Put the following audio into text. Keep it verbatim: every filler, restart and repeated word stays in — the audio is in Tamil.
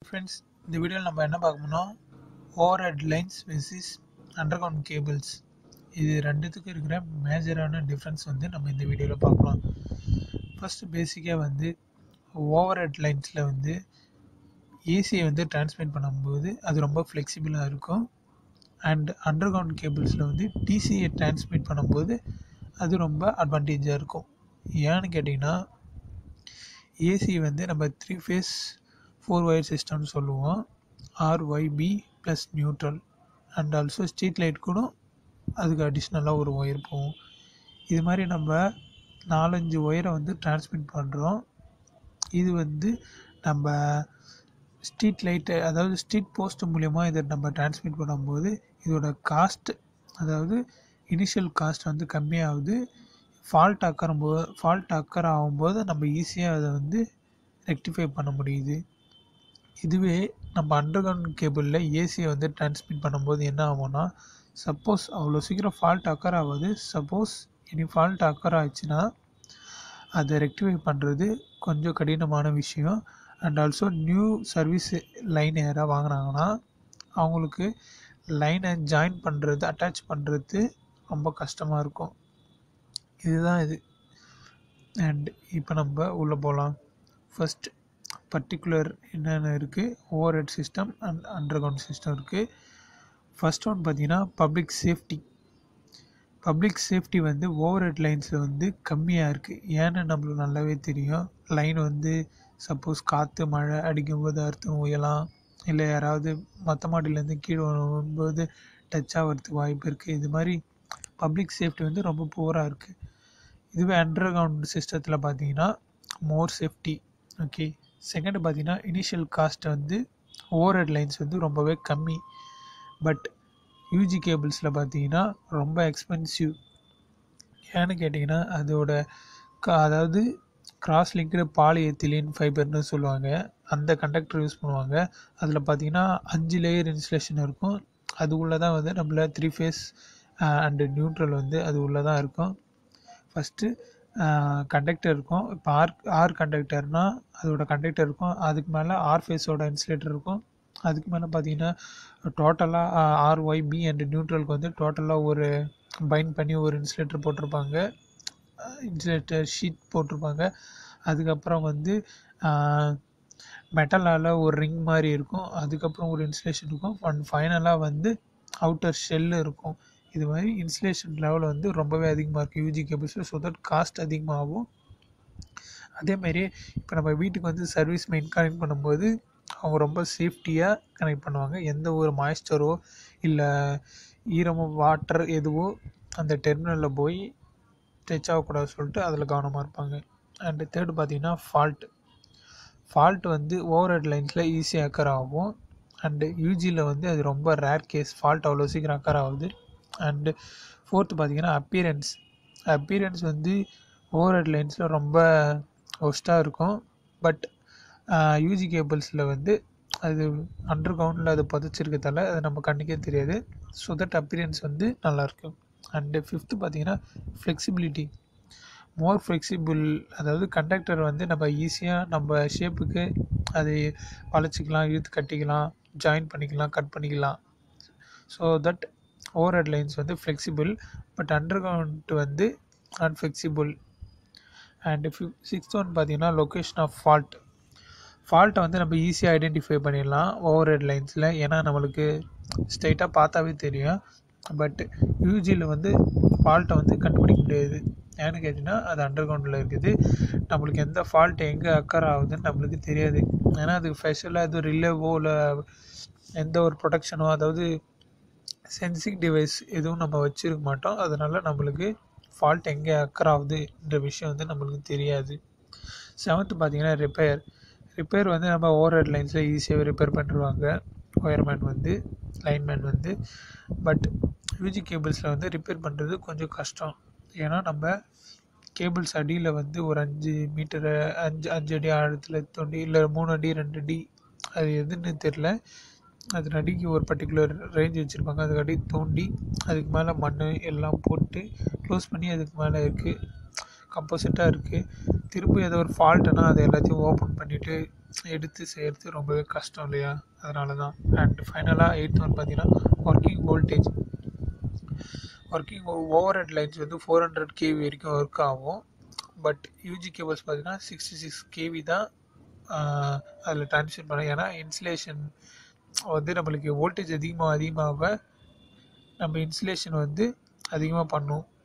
Friends, இந்த வீடியோவில் நம்ம என்ன பார்க்கணும்னா overhead lines versus underground cables இது ரெண்டுத்துக்கும் இருக்கிற மேஜரான டிஃப்ரென்ஸ் வந்து நம்ம இந்த வீடியோவில் பார்க்கலாம். ஃபஸ்ட்டு பேசிக்காக வந்து ஓவர் ஹெட் லைன்ஸில் வந்து ஏசியை வந்து டிரான்ஸ்மிட் பண்ணும்போது அது ரொம்ப ஃப்ளெக்சிபிளாக இருக்கும். அண்ட் அண்டர்கிரவுண்ட் கேபிள்ஸில் வந்து டிசியை டிரான்ஸ்மிட் பண்ணும்போது அது ரொம்ப அட்வான்டேஜாக இருக்கும். ஏன்னு கேட்டிங்கன்னா ஏசி வந்து நம்ம த்ரீ ஃபேஸ் ஃபோர் ஒயர் சிஸ்டம்னு சொல்லுவோம். RYB plus neutral and also street light கூட அதுக்கு அடிஷ்னலாக ஒரு ஒயர் போகும். இது மாதிரி நம்ம நாலஞ்சு ஒயரை வந்து டிரான்ஸ்மிட் பண்ணுறோம். இது வந்து நம்ம ஸ்ட்ரீட் லைட்டு அதாவது ஸ்ட்ரீட் போஸ்ட் மூலயமா இதை நம்ம டிரான்ஸ்மிட் பண்ணும்போது இதோட காஸ்ட் அதாவது இனிஷியல் காஸ்ட் வந்து கம்மியாகுது. ஃபால்ட் அக்கறும்போது ஃபால்ட் அக்கர் ஆகும்போது நம்ம ஈஸியாக அதை வந்து ரெக்டிஃபை பண்ண முடியுது. இதுவே நம்ம அண்டர்கிரவுண்ட் கேபிளில் ஏசியை வந்து டிரான்ஸ்மிட் பண்ணும்போது என்ன ஆகும்னா, சப்போஸ் அவ்வளோ சீக்கிரம் ஃபால்ட் அக்கர் ஆகாது. சப்போஸ் இனி ஃபால்ட் அக்கர் ஆச்சுன்னா அதை ரெக்டிஃபை பண்ணுறது கொஞ்சம் கடினமான விஷயம். And also new service line யாராக வாங்கினாங்கன்னா அவங்களுக்கு லைனை ஜாயின் பண்ணுறது அட்டாச் பண்ணுறது ரொம்ப கஷ்டமாக இருக்கும். இதுதான் இது. அண்ட் இப்போ நம்ம உள்ளே போகலாம். ஃபஸ்ட் பர்டிகுலர் என்னென்ன இருக்குது, overhead system and underground system இருக்குது. ஃபஸ்ட் ஒன் பார்த்தீங்கன்னா பப்ளிக் சேஃப்டி. பப்ளிக் சேஃப்டி வந்து ஓவர் ஹெட் லைன்ஸில் வந்து கம்மியாக இருக்குது. ஏன்னு நம்மளுக்கு நல்லாவே தெரியும். லைன் வந்து சப்போஸ் காற்று மழை அடிக்கும்போது அறுத்து உயலாம், இல்லை யாராவது மற்ற மாடியிலேருந்து கீழே வரும்போது டச் ஆகிறதுக்கு வாய்ப்பு இருக்குது. இது மாதிரி பப்ளிக் சேஃப்டி வந்து ரொம்ப புவராக இருக்குது. இதுவே அண்டர்கிரவுண்ட் சிஸ்டத்தில் பார்த்தீங்கன்னா மோர் சேஃப்டி. ஓகே. செகண்ட் பார்த்தீங்கன்னா இனிஷியல் காஸ்ட் வந்து ஓவர் ஹெட் லைன்ஸ் வந்து ரொம்பவே கம்மி. பட் யூஜி கேபிள்ஸில் பார்த்தீங்கன்னா ரொம்ப எக்ஸ்பென்சிவ். ஏன்னு கேட்டிங்கன்னா அதோட அதாவது கிராஸ் லிங்க்டு பாலிஎத்திலீன் ஃபைபர்னு சொல்லுவாங்க. அந்த கண்டக்டர் யூஸ் பண்ணுவாங்க. அதில் பார்த்தீங்கன்னா அஞ்சு லேயர் இன்சுலேஷன் இருக்கும். அது உள்ளே தான் வந்து நம்மள த்ரீ ஃபேஸ் அண்டு நியூட்ரல் வந்து அது உள்ளே தான் இருக்கும். ஃபஸ்ட்டு கண்டக்டர் இருக்கும். இப்போ ஆர் ஆர் கண்டக்டர்னால் அதோட கண்டக்டர் இருக்கும். அதுக்கு மேலே ஆர் ஃபேஸோட இன்சுலேட்டர் இருக்கும். அதுக்கு மேலே பார்த்தீங்கன்னா டோட்டலாக ஆர்ஒய்பி அண்ட் நியூட்ரலுக்கு வந்து டோட்டலாக ஒரு பைண்ட் பண்ணி ஒரு இன்சுலேட்டர் போட்டிருப்பாங்க, இன்சுலேட்டர் ஷீட் போட்டிருப்பாங்க. அதுக்கப்புறம் வந்து மெட்டலால் ஒரு ரிங் மாதிரி இருக்கும். அதுக்கப்புறம் ஒரு இன்சுலேஷன் இருக்கும். அண்ட் ஃபைனலாக வந்து அவுட்டர் ஷெல்லு இருக்கும். இது மாதிரி இன்சுலேஷன் லெவல் வந்து ரொம்பவே அதிகமாக இருக்குது யூஜி கேபிள்ஸில். ஸோ தட் காஸ்ட் அதிகமாகும். அதேமாரி இப்போ நம்ம வீட்டுக்கு வந்து சர்வீஸ் மெயின் கனெக்ட் பண்ணும்போது அவங்க ரொம்ப சேஃப்டியாக கனெக்ட் பண்ணுவாங்க. எந்த ஒரு மாய்ஸ்டரோ இல்லை ஈரமோ வாட்டர் எதுவோ அந்த டெர்மினலில் போய் டச் ஆகக்கூடாது சொல்லிட்டு அதில் கவனமாக இருப்பாங்க. அண்டு தேர்டு பார்த்திங்கன்னா ஃபால்ட். ஃபால்ட் வந்து ஓவர் ஹெட் லைன்ஸில் ஈஸியாக அக்கர் ஆகும். அண்டு யூஜியில் வந்து அது ரொம்ப ரேர் கேஸ், ஃபால்ட் அவ்வளோ சீக்கிரம் அக்கர் ஆகுது. அண்டு ஃபோர்த்து பார்த்திங்கன்னா அப்பியரன்ஸ். அப்பியரன்ஸ் வந்து ஓவர் ஹெட் லைன்ஸில் ரொம்ப ஒஸ்ட்டாக இருக்கும். பட் யூஜி கேபிள்ஸில் வந்து அது அண்டர் கிரவுண்டில் அது புதைச்சிருக்கதால அது நம்ம கண்ணுக்கே தெரியாது. ஸோ தட் அப்பியரன்ஸ் வந்து நல்லாயிருக்கும். அண்டு ஃபிஃப்த்து பார்த்திங்கன்னா ஃப்ளெக்சிபிலிட்டி. More flexible. அதாவது கண்டக்டர் வந்து நம்ம ஈஸியாக நம்ம ஷேப்புக்கு அதை வளைச்சிக்கலாம், இழுத்து கட்டிக்கலாம், ஜாயின் பண்ணிக்கலாம், கட் பண்ணிக்கலாம். So that overhead lines வந்து ஃப்ளெக்சிபிள். பட் அண்டர் கிரவுண்ட் வந்து அன்ஃப்ளெக்சிபிள். அண்டு ஃபிஃப் சிக்ஸ்த் ஒன் பார்த்தீங்கன்னா லொக்கேஷன் ஆஃப் ஃபால்ட். ஃபால்ட்டை வந்து நம்ம ஈஸியாக ஐடென்டிஃபை பண்ணிடலாம் ஓவர் ஹெட் லைன்ஸில். ஏன்னா நம்மளுக்கு ஸ்ட்ரைட்டாக பார்த்தாவே தெரியும். பட் யூஜியில் வந்து ஃபால்ட்டை வந்து கண்டுபிடிக்க முடியாது. ஏன்னு கேட்டிங்கன்னா அது அண்டர் கிரவுண்டில் இருக்குது. நம்மளுக்கு எந்த ஃபால்ட் எங்கே அக்கர் ஆகுதுன்னு நம்மளுக்கு தெரியாது. ஏன்னா அதுக்கு ஸ்பெஷலாக அது ரிலேவோ இல்லை எந்த ஒரு ப்ரொடெக்ஷனோ அதாவது சென்சிங் டிவைஸ் எதுவும் நம்ம வச்சுருக்க மாட்டோம். அதனால் நம்மளுக்கு ஃபால்ட் எங்கே அக்கர் ஆகுதுன்ற விஷயம் வந்து நம்மளுக்கு தெரியாது. செவன்த்து பார்த்திங்கன்னா ரிப்பேர். ரிப்பேர் வந்து நம்ம ஓவர் ஹெட் லைன்ஸில் ஈஸியாகவே ரிப்பேர் பண்ணிடுவாங்க ஒயர்மேன் வந்து, லைன்மேன் வந்து. பட் யூஜி கேபிள்ஸில் வந்து ரிப்பேர் பண்ணுறது கொஞ்சம் கஷ்டம். ஏன்னா நம்ம கேபிள்ஸ் அடியில் வந்து ஒரு அஞ்சு மீட்டரு அஞ்சு அஞ்சு அடி ஆழத்தில் தோண்டி இல்லை மூணு அடி ரெண்டு அடி அது எதுன்னு தெரில, அது அடிக்கு ஒரு பர்டிகுலர் ரேஞ்ச் வச்சுருப்பாங்க. அதுக்கு அடி தோண்டி அதுக்கு மேலே மண் எல்லாம் போட்டு க்ளோஸ் பண்ணி அதுக்கு மேலே இருக்குது கம்போசிட்டாக இருக்குது. திரும்ப ஏதோ ஒரு ஃபால்ட்டுனா அதை எல்லாத்தையும் ஓப்பன் பண்ணிவிட்டு எடுத்து செய்கிறது ரொம்பவே கஷ்டம் இல்லையா, அதனால தான். அண்ட் ஃபைனலாக எயித் ஒன் பார்த்தீங்கன்னா working voltage. Working overhead lines வந்து ஃபோர் ஹண்ட்ரட் கேவி வரைக்கும் ஒர்க் ஆகும். பட் யூஜி கேபிள்ஸ் பார்த்தீங்கன்னா சிக்ஸ்டி சிக்ஸ் கேவி தான் அதில் டிரான்ஸ்மிட் பண்ண. ஏன்னா இன்சுலேஷன் வந்து நம்மளுக்கு வோல்டேஜ் அதிகமாக அதிகமாக நம்ம இன்சுலேஷன் வந்து அதிகமாக பண்ணும்.